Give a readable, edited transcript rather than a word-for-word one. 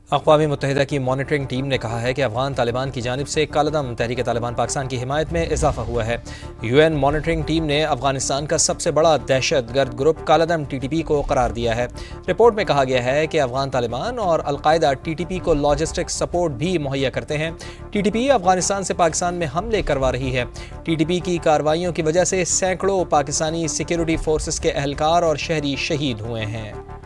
अक़वाम मुत्तहिदा की monitoring team ने कहा है कि अफ़गान तालिबान की जानिब से कालदम तहरीक तालिबान पाकिस्तान की हिमायत में इजाफा हुआ है। UN मॉनिटरिंग टीम ने अफगानिस्तान का सबसे बड़ा दहशत गर्द ग्रुप कालदम TTP को करार दिया है। रिपोर्ट में कहा गया है कि अफगान तालिबान और अलकायदा TTP को लॉजिस्टिक सपोर्ट भी मुहैया करते हैं। TTP अफगानिस्तान से पाकिस्तान में हमले करवा रही है। TTP की कार्रवाइयों की वजह से सैकड़ों पाकिस्तानी सिक्योरिटी फोर्सेस के एहलकार और शहरी शहीद हुए हैं।